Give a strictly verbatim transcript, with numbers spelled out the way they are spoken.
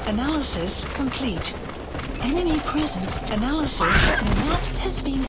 Analysis complete. Enemy presence analysis. The map has been